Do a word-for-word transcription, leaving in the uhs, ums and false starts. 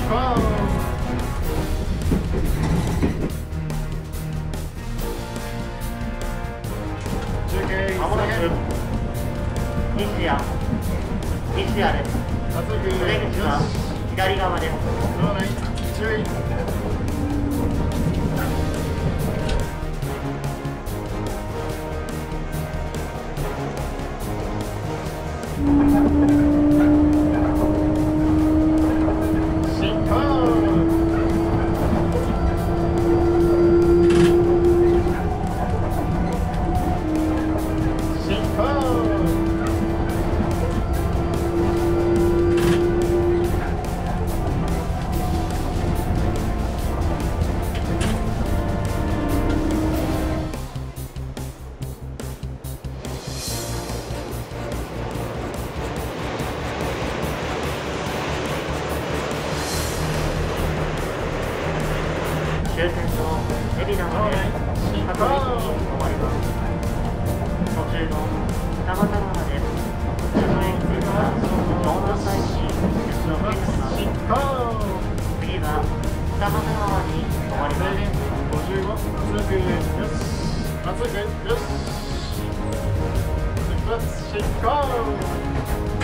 まもなく西谷西谷です。出口は左側です。注意。終点の海老名まで各駅に止まります。途中の二俣川で車両については湘南大師鉄道に停車します。次は二俣川に止まります。 ごじゅうご、通過よし、あ、通過よし、出発進行。